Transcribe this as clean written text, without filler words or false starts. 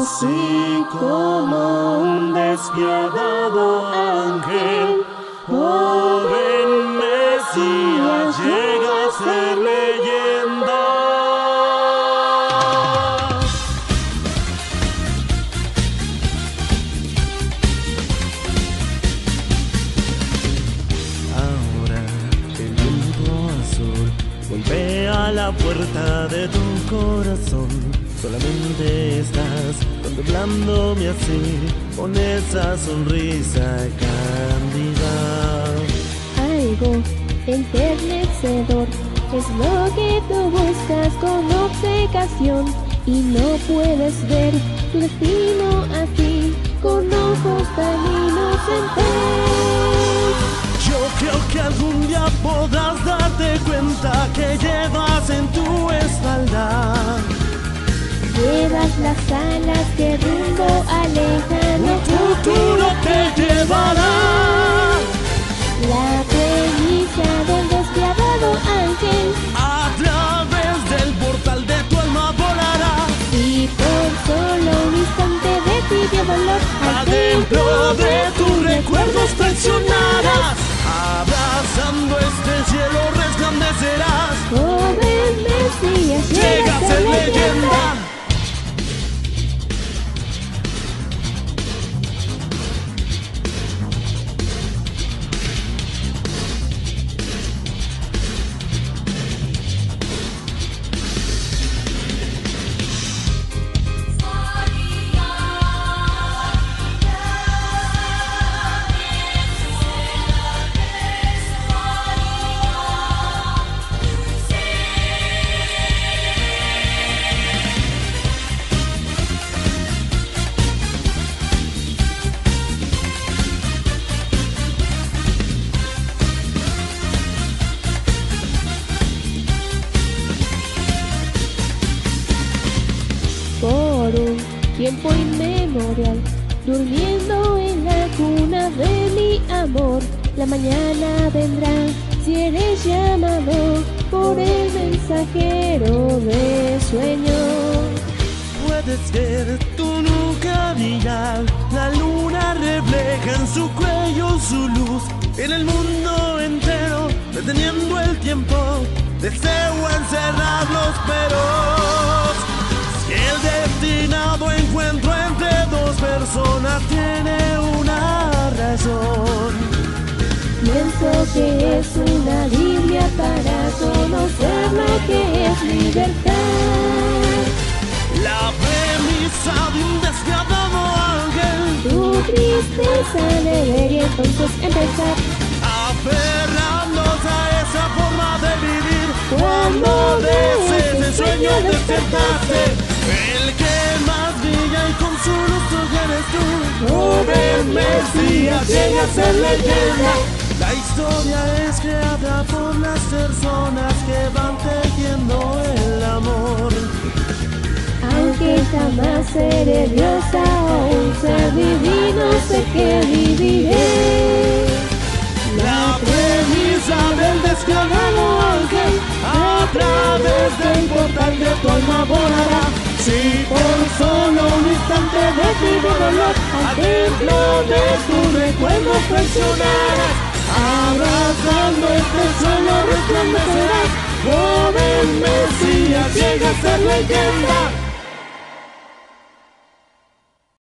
Así como un despiadado ángel, joven Mesías llega a ser leyenda. Ahora el viento azul golpea la puerta de tu corazón. Solamente estás contemplándome así, con esa sonrisa cándida. Algo enternecedor es lo que tú buscas con obcecación, y no puedes ver tu destino así con ojos tan inocentes. Yo creo que algún día podrás darte cuenta que llevas en tu espalda. Llevas las alas que rumbo al lejano futuro te llevará. La premisa del despiadado ángel A través del portal de tu alma volará. y por solo un instante de ti de dolor Adentro de tus recuerdos traicionarás. Abrazando este cielo resplandecerás. joven Mesías Llega a ser leyenda. Por un tiempo inmemorial, durmiendo en la cuna de mi amor, la mañana vendrá si eres llamado por el mensajero de sueños. Puedes ver tu nuca brillar, la luna refleja en su cuello su luz. En el mundo entero, deteniendo el tiempo, deseo encerrar los peros. Si el destinado encuentro entre dos personas tiene una razón, Pienso que es una Biblia para conocer lo que es libertad. la premisa de un despiadado ángel, Tu tristeza debería entonces empezar aferrándose a esa forma de vivir. cuando Desees ves el sueño despertarse, el que más brilla y con su luz tú eres tú. Joven Mesías llega a ser leyenda. La historia es creada por las personas que van tejiendo el amor. Aunque jamás seré diosa o un ser divino, sé que viviré. La premisa del despiadado ángel a través del portal de tu alma volará. Si por solo un instante de ti de dolor al templo de tus recuerdos traicionarás. Abrazando este sueño resplandecerás. Joven Mesías llega a ser leyenda.